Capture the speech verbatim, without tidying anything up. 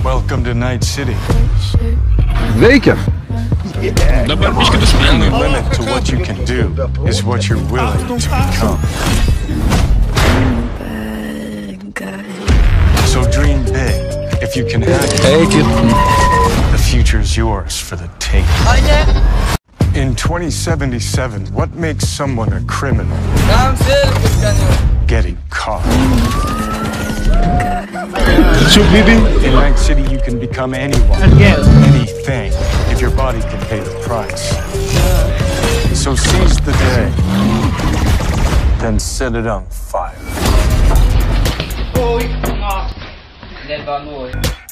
Welcome to Night City. Zeker. The only limit to what you can do is what you're willing to become. So dream big if you can have it. Take it. The future's yours for the taking. In twenty seventy-seven, what makes someone a criminal? Getting caught. In Night City, you can become anyone, anything, if your body can pay the price. So seize the day, then set it on fire. Levar no olho.